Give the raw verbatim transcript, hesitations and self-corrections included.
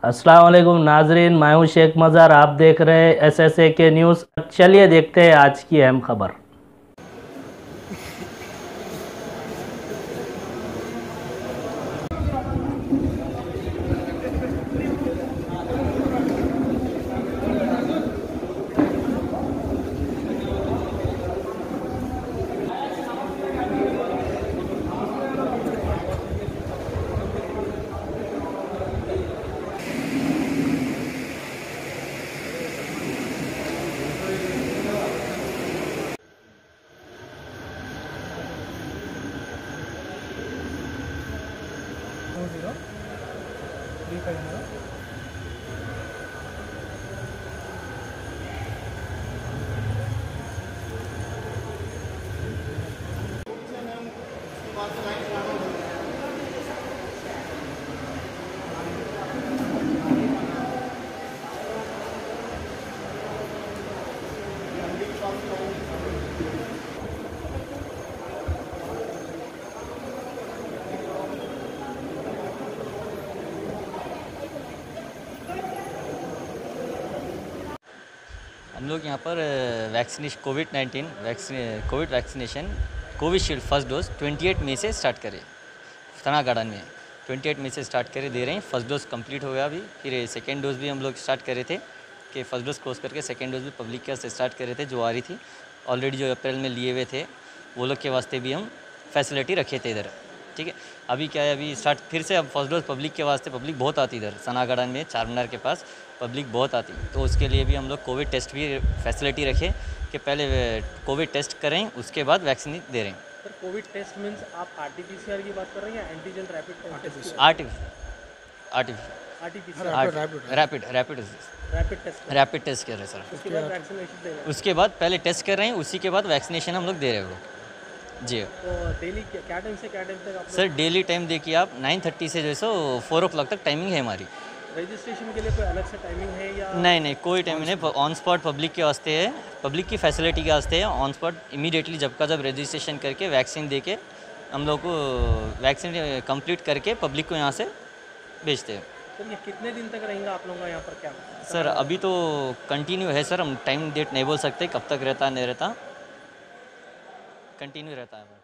अस्सलाम वालेकुम नाजरीन, मैं हूं शेख मज़ार। आप देख रहे हैं एस एस ए के न्यूज़। चलिए देखते हैं आज की अहम खबर। जीरो थ्री फाइव जीरो हम लोग यहाँ पर vaccination covid nineteen vaccine covid vaccination Covishield first dose अट्ठाईस मई से स्टार्ट करे। तना गार्डन में अट्ठाईस मई से स्टार्ट करे दे रहे हैं। फर्स्ट डोज कंप्लीट हो गया अभी। फिर सेकेंड डोज भी हम लोग स्टार्ट करे थे कि फर्स्ट डोज क्लोज करके सेकेंड डोज भी पब्लिक के से स्टार्ट करे थे जो आ रही थी ऑलरेडी, जो अप्रैल में लिए हुए थे वो लोग के वास्ते भी हम फैसिलिटी रखे थे इधर। ठीक है, अभी क्या है, अभी स्टार्ट फिर से अब फर्स्ट डोज पब्लिक के वास्ते, पब्लिक बहुत आती इधर सना गार्डन में चार मीनार के पास पब्लिक बहुत आती, तो उसके लिए भी हम लोग कोविड टेस्ट भी फैसिलिटी रखे कि पहले कोविड टेस्ट करें उसके बाद वैक्सीन दे रहे हैं। सर कोविड टेस्ट मींस आप आरटीपीसीआर की बात कर रहे हैं या एंटीजन रैपिड टेस्ट? आर्टिफ आर्टिफ RTPCR rapid rapid rapid test rapid test कर रहे हैं सर। उसके बाद वैक्सीनेशन दे रहे हैं। उसके बाद पहले टेस्ट कर रहे हैं, उसी के बाद वैक्सीनेशन हम लोग दे रहे हैं वो जी। तो डेली क्या टाइम से क्या टाइम तक आप सर डेली टाइम देखिए आप नाइन थर्टी से जो है सो फोर ओ क्लॉक तक टाइमिंग है हमारी। रजिस्ट्रेशन के लिए कोई अलग से टाइमिंग है या नहीं नहीं कोई टाइमिंग नहीं, ऑन स्पॉट पब्लिक के वास्ते है, पब्लिक की फैसिलिटी के वास्ते है। ऑन स्पॉट इमीडिएटली जब का जब रजिस्ट्रेशन करके वैक्सीन दे के हम लोग को वैक्सीन कंप्लीट करके पब्लिक को यहाँ से भेजते हैं। सर ये कितने दिन तक रहेंगे आप लोगों का यहाँ पर क्या? सर अभी तो कंटिन्यू है सर, हम टाइम डेट नहीं बोल सकते कब तक रहता नहीं रहता, कंटिन्यू रहता है।